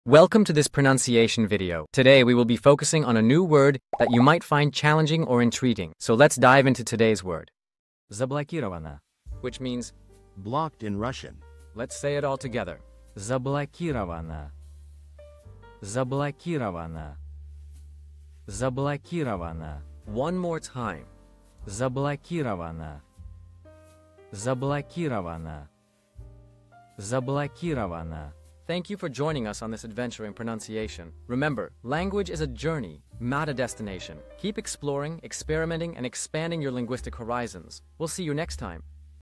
Welcome to this pronunciation video. Today we will be focusing on a new word that you might find challenging or intriguing. So let's dive into today's word. Заблокирована, which means blocked in Russian. Let's say it all together. Заблокирована. Заблокирована. Заблокирована. One more time. Заблокирована. Заблокирована. Заблокирована. Thank you for joining us on this adventure in pronunciation. Remember, language is a journey, not a destination. Keep exploring, experimenting, and expanding your linguistic horizons. We'll see you next time.